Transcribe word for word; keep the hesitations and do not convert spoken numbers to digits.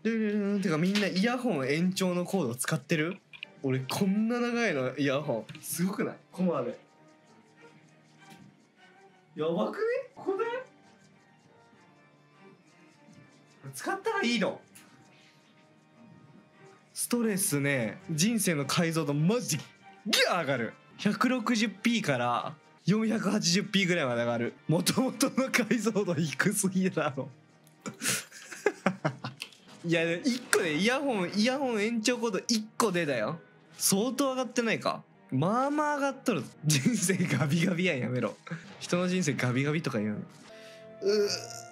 でてかみんなイヤホン延長のコード使ってる？俺こんな長いのイヤホンすごくない？コマでやばくね？ここで使ったらいいの？ストレスね、人生の解像度マジギャー上がる。 ひゃくろくじゅうピー から よんひゃくはちじゅうピー ぐらいまで上がる。もともとの解像度低すぎだろいやいっこでイヤホンイヤホン延長コードいっこでだよ。相当上がってないか？まあまあ上がっとる。人生ガビガビやん、やめろ。人の人生ガビガビとか言うの。うー